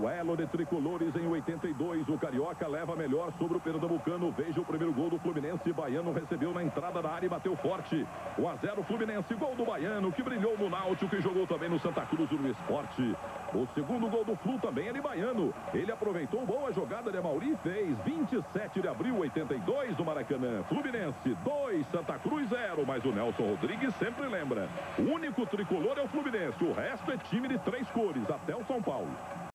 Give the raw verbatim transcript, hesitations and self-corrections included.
Duelo de tricolores em oitenta e dois. O Carioca leva melhor sobre o Pernambucano. Veja o primeiro gol do Fluminense. Baiano recebeu na entrada da área e bateu forte. um a zero Fluminense. Gol do Baiano, que brilhou no Náutico, que jogou também no Santa Cruz e no Sport. O segundo gol do Flu também é de Baiano. Ele aproveitou boa jogada de Amauri e fez. vinte e sete de abril, oitenta e dois, no Maracanã. Fluminense dois, Santa Cruz zero. Mas o Nelson Rodrigues sempre lembra: o único tricolor é o Fluminense. O resto é time de três cores, até o São Paulo.